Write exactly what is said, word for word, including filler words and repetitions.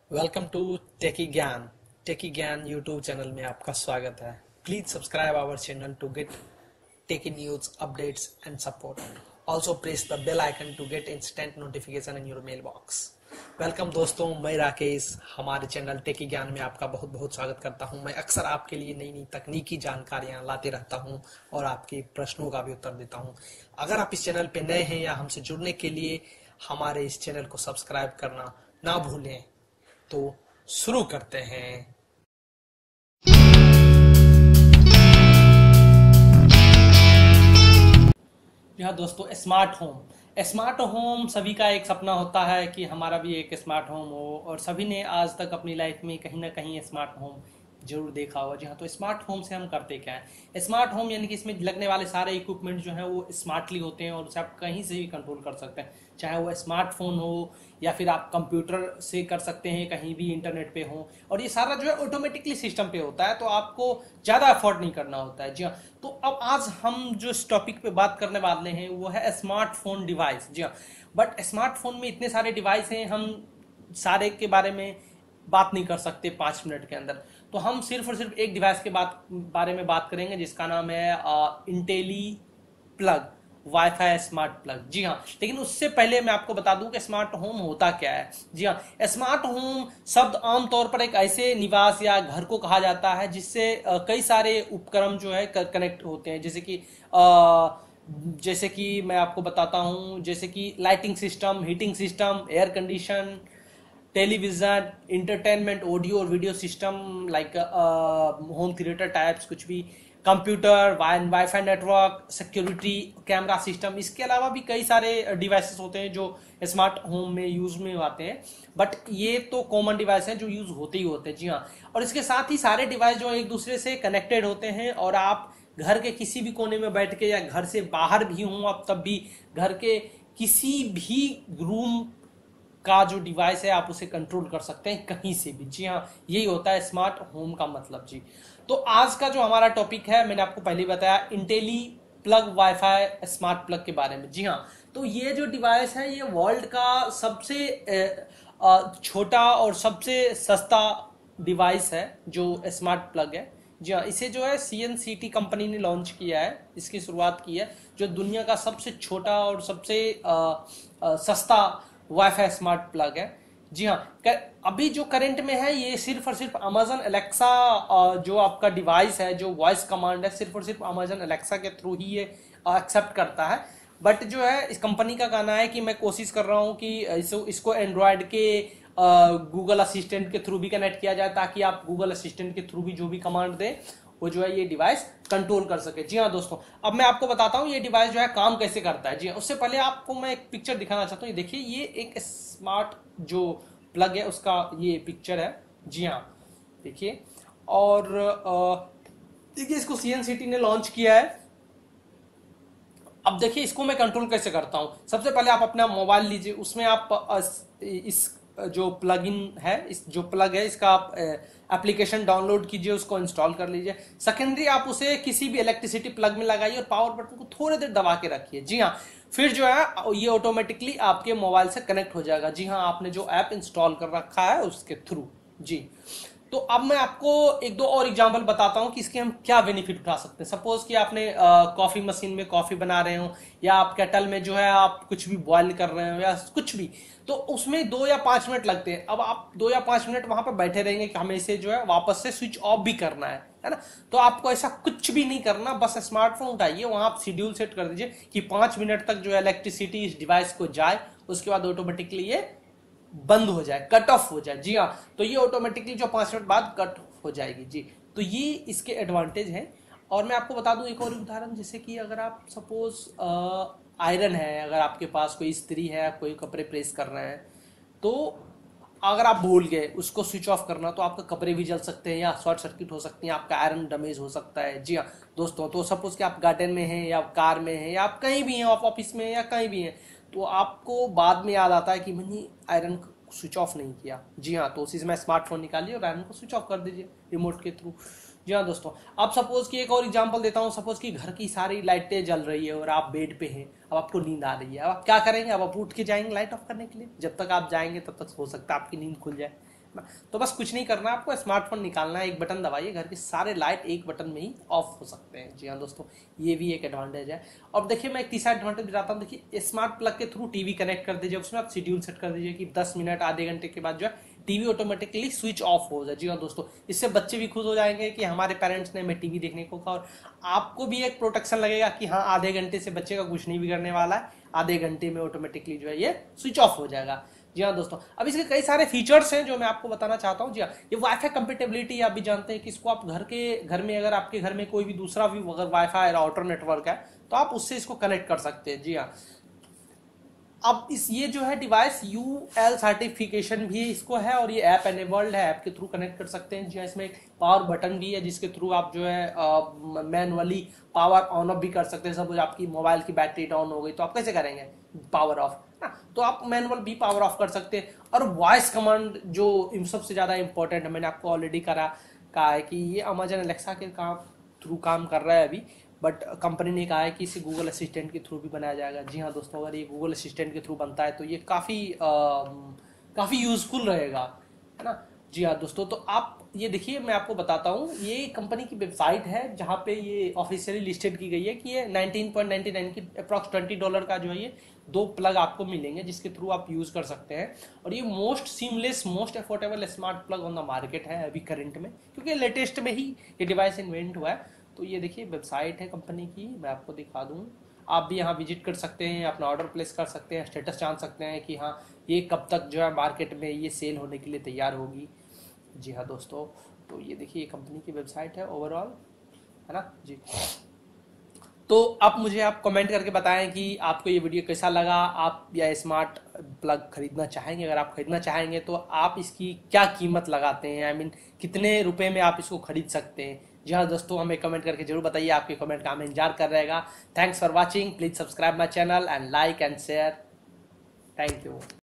Welcome to टेकी ज्ञान टेकी ज्ञान YouTube channel में आपका स्वागत है। Please subscribe our channel to get techie news updates and support. Also press the bell icon to get instant notification in your mail box. Welcome दोस्तों, मैं राकेश हमारे channel टेकी ज्ञान में आपका बहुत बहुत स्वागत करता हूं। मैं अक्सर आपके लिए नई नई तकनीकी जानकारियां लाते रहता हूं और आपके प्रश्नों का भी उत्तर देता हूं। अगर आप इस चैनल पे नए हैं या हमसे जुड़ने के लिए हमारे इस चैनल को सब्सक्राइब करना ना भूलें। तो शुरू करते हैं। यह दोस्तों स्मार्ट होम स्मार्ट होम सभी का एक सपना होता है कि हमारा भी एक स्मार्ट होम हो, और सभी ने आज तक अपनी लाइफ में कहीं ना कहीं स्मार्ट होम जरूर देखा होगा। जी हाँ, तो स्मार्ट होम से हम करते क्या है? स्मार्ट होम यानी कि इसमें लगने वाले सारे इक्विपमेंट जो हैं वो स्मार्टली होते हैं और उसे आप कहीं से भी कंट्रोल कर सकते हैं, चाहे वो स्मार्टफोन हो या फिर आप कंप्यूटर से कर सकते हैं, कहीं भी इंटरनेट पे हो। और ये सारा जो है ऑटोमेटिकली सिस्टम पे होता है, तो आपको ज़्यादा एफर्ट नहीं करना होता है। जी हाँ, तो अब आज हम जो इस टॉपिक पे बात करने वाले हैं वो है स्मार्टफोन डिवाइस। जी हाँ, बट स्मार्टफोन में इतने सारे डिवाइस हैं, हम सारे के बारे में बात नहीं कर सकते पाँच मिनट के अंदर। तो हम सिर्फ और सिर्फ एक डिवाइस के बात बारे में बात करेंगे जिसका नाम है Intelli plug WiFi smart plug. जी हाँ, लेकिन उससे पहले मैं आपको बता दूं कि स्मार्ट होम होता क्या है। जी हाँ, स्मार्ट होम शब्द आमतौर पर एक ऐसे निवास या घर को कहा जाता है जिससे कई सारे उपकरण जो है कनेक्ट होते हैं, जैसे कि जैसे कि मैं आपको बताता हूं, जैसे कि lighting system, heating system, air condition, television, entertainment, audio और video system like home theatre types, कुछ भी, computer, WiFi network, security camera system. इसके अलावा भी कई सारे डिवाइसेस होते हैं जो स्मार्ट होम में यूज में आते हैं, बट ये तो कॉमन डिवाइस हैं जो यूज होते ही होते हैं। जी हाँ, और इसके साथ ही सारे डिवाइस जो एक दूसरे से कनेक्टेड होते हैं, और आप घर के किसी भी कोने में बैठ के या घर से बाहर भी हूं आप तब भी घर के किसी भी रूम का जो डिवाइस है आप उसे कंट्रोल कर सकते हैं कहीं से भी। जी हाँ, यही होता है स्मार्ट होम का मतलब। जी, तो आज का जो हमारा टॉपिक है, मैंने आपको पहले बताया, Intelli plug WiFi smart plug के बारे में। जी हाँ, तो ये जो डिवाइस है ये वर्ल्ड का सबसे छोटा और सबसे सस्ता डिवाइस है जो स्मार्ट प्लग है। जी हाँ, इसे जो है C N C T company ने लॉन्च किया है, इसकी शुरुआत की है, जो दुनिया का सबसे छोटा और सबसे आ, आ, सस्ता वाईफाई स्मार्ट प्लग है। जी हाँ, अभी जो करंट में है ये सिर्फ और सिर्फ अमेजन एलेक्सा जो आपका डिवाइस है, जो वॉइस कमांड है, सिर्फ और सिर्फ अमेजन एलेक्सा के थ्रू ही ये एक्सेप्ट करता है। बट जो है इस कंपनी का कहना है कि मैं कोशिश कर रहा हूँ कि इसको इसको एंड्रॉयड के गूगल असिस्टेंट के थ्रू भी कनेक्ट किया जाए, ताकि आप गूगल असिस्टेंट के थ्रू भी जो भी कमांड दें वो जो है ये डिवाइस कंट्रोल कर सके। जी हाँ दोस्तों, अब मैं आपको बताता हूँ ये डिवाइस जो है काम कैसे करता है। जी हाँ, उससे पहले आपको मैं एक पिक्चर दिखाना चाहता हूँ। ये देखिए, ये एक स्मार्ट जो प्लग है उसका ये पिक्चर है। जी हाँ, देखिए, और देखिए इसको सी एन सी टी ने लॉन्च किया है। अब देखिए इसको मैं कंट्रोल कैसे करता हूँ। सबसे पहले आप अपना मोबाइल लीजिए, उसमें आप इस जो प्लग इन है, इस जो प्लग है इसका आप एप्लीकेशन डाउनलोड कीजिए, उसको इंस्टॉल कर लीजिए। सेकेंडरी आप उसे किसी भी इलेक्ट्रिसिटी प्लग में लगाइए और पावर बटन को थोड़ी देर दबा के रखिए। जी हाँ, फिर जो है ये ऑटोमेटिकली आपके मोबाइल से कनेक्ट हो जाएगा। जी हाँ, आपने जो ऐप इंस्टॉल कर रखा है उसके थ्रू। जी, तो अब मैं आपको एक दो और एग्जांपल बताता हूं कि इसके हम क्या बेनिफिट उठा सकते हैं। सपोज कि आपने कॉफी मशीन में कॉफी बना रहे हो, या आप केटल में जो है आप कुछ भी बॉईल कर रहे हो या कुछ भी, तो उसमें दो या पांच मिनट लगते हैं। अब आप दो या पांच मिनट वहां पर बैठे रहेंगे कि हमें इसे जो है वापस से स्विच ऑफ भी करना है है ना। तो आपको ऐसा कुछ भी नहीं करना, बस स्मार्टफोन उठाइए, वहां आप शेड्यूल सेट कर दीजिए कि पांच मिनट तक जो है इलेक्ट्रिसिटी इस डिवाइस को जाए, उसके बाद ऑटोमेटिकली ये बंद हो जाए, कट ऑफ हो जाए। जी हाँ, तो ये ऑटोमेटिकली जो पांच मिनट बाद कट हो जाएगी। जी, तो ये इसके एडवांटेज हैं। और मैं आपको बता दूं एक और उदाहरण, जैसे कि अगर आप सपोज आयरन है, अगर आपके पास कोई इस्त्री है, कोई कपड़े प्रेस कर रहे हैं, तो अगर आप भूल गए उसको स्विच ऑफ करना, तो आपके कपड़े भी जल सकते हैं या शॉर्ट सर्किट हो सकती है, आपका आयरन डैमेज हो सकता है। जी हाँ दोस्तों, तो सपोज कि आप गार्डन में हैं या कार में हैं या आप कहीं भी हैं, आप ऑफिस में या कहीं भी हैं, तो आपको बाद में याद आता है कि मैंने आयरन स्विच ऑफ नहीं किया। जी हाँ, तो उसी से मैं स्मार्टफोन निकालिए और आयरन को स्विच ऑफ कर दीजिए रिमोट के थ्रू। जी हाँ दोस्तों, अब सपोज कि एक और एग्जांपल देता हूँ। सपोज कि घर की सारी लाइटें जल रही है और आप बेड पे हैं, अब आपको नींद आ रही है, अब आप क्या करेंगे? अब आप उठ के जाएंगे लाइट ऑफ करने के लिए। जब तक आप जाएंगे तब तक हो सकता है आपकी नींद खुल जाए ना। तो बस कुछ नहीं करना, आपको स्मार्टफोन निकालना है, एक बटन दबाइए, घर के सारे लाइट एक बटन में ही ऑफ हो सकते हैं। जी हाँ दोस्तों, ये भी एक एडवांटेज है। और देखिए मैं एक तीसरा एडवांटेज बताता हूँ। देखिए स्मार्ट प्लग के थ्रू टीवी कनेक्ट कर दीजिए, उसमें आप शेड्यूल सेट कर दीजिए कि दस मिनट आधे घंटे के बाद जो है टीवी ऑटोमेटिकली स्विच ऑफ हो जाए। जी हाँ दोस्तों, इससे बच्चे भी खुश हो जाएंगे कि हमारे पेरेंट्स ने हमें टीवी देखने को कहा, और आपको भी एक प्रोटेक्शन लगेगा कि हाँ आधे घंटे से बच्चे का कुछ नहीं बिगड़ने वाला है, आधे घंटे में ऑटोमेटिकली जो है ये स्विच ऑफ हो जाएगा। जी हाँ दोस्तों, अब इसके कई सारे फीचर्स हैं जो मैं आपको बताना चाहता हूँ। जी हाँ, ये वाईफाई कंपेटेबिलिटी आप भी जानते हैं कि इसको आप घर के घर में अगर आपके घर में कोई भी दूसरा भी अगर वाईफाई राउटर नेटवर्क है तो आप उससे इसको कनेक्ट कर सकते हैं। जी हाँ, अब इस ये जो है डिवाइस यू एल सर्टिफिकेशन भी इसको है, और ये ऐप एनेबल्ड है, ऐप के थ्रू कनेक्ट कर सकते हैं। जी हाँ, इसमें एक पावर बटन भी है जिसके थ्रू आप जो है मैनुअली पावर ऑन ऑफ भी कर सकते हैं। सपोज आपकी मोबाइल की बैटरी डाउन हो गई तो आप कैसे करेंगे, पावर ऑफ ना, तो आप मैनुअल भी पावर ऑफ कर सकते हैं। और वॉइस कमांड जो इन सबसे ज्यादा इंपॉर्टेंट है, मैंने आपको ऑलरेडी करा कहा है कि ये अमेजन एलेक्सा के काम थ्रू काम कर रहा है अभी, बट कंपनी ने कहा है कि इसे गूगल असिस्टेंट के थ्रू भी बनाया जाएगा। जी हाँ दोस्तों, अगर ये गूगल असिस्टेंट के थ्रू बनता है तो ये काफ़ी काफ़ी यूजफुल रहेगा, है ना। जी हाँ दोस्तों, तो आप ये देखिए मैं आपको बताता हूँ, ये कंपनी की वेबसाइट है जहाँ पे ये ऑफिशियली लिस्टेड की गई है कि ये नाइनटीन पॉइंट नाइन्टी नाइन की अप्रॉक्स ट्वेंटी डॉलर का जो है ये दो प्लग आपको मिलेंगे जिसके थ्रू आप यूज़ कर सकते हैं। और ये most seamless most affordable smart plug on the market है अभी करंट में, क्योंकि लेटेस्ट में ही ये डिवाइस इन्वेंट हुआ है। तो ये देखिए वेबसाइट है कंपनी की, मैं आपको दिखा दूँ, आप भी यहाँ विजिट कर सकते हैं, अपना ऑर्डर प्लेस कर सकते हैं, स्टेटस जान सकते हैं कि हाँ ये कब तक जो है मार्केट में ये सेल होने के लिए तैयार होगी। जी हाँ दोस्तों, तो ये देखिए कंपनी की वेबसाइट है ओवरऑल, है ना जी। तो आप मुझे आप कमेंट करके बताएं कि आपको ये वीडियो कैसा लगा, आप या स्मार्ट प्लग खरीदना चाहेंगे। अगर आप खरीदना चाहेंगे तो आप इसकी क्या कीमत लगाते हैं, आई I मीन mean, कितने रुपए में आप इसको खरीद सकते हैं। जी हाँ दोस्तों, हमें कमेंट करके जरूर बताइए, आपके कमेंट का हमें इंतजार कर रहेगा। Thanks for watching, please subscribe my channel and like and share. Thank you.